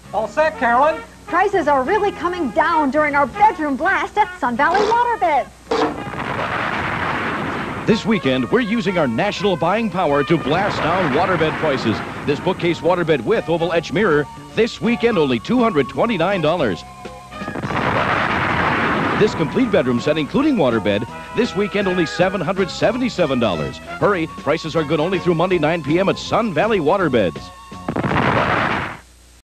All set, Carolyn. Prices are really coming down during our bedroom blast at Sun Valley Waterbeds. This weekend, we're using our national buying power to blast down waterbed prices. This bookcase waterbed with oval etch mirror, this weekend only $229. This complete bedroom set, including waterbed, this weekend only $777. Hurry, prices are good only through Monday 9 p.m. at Sun Valley Waterbeds.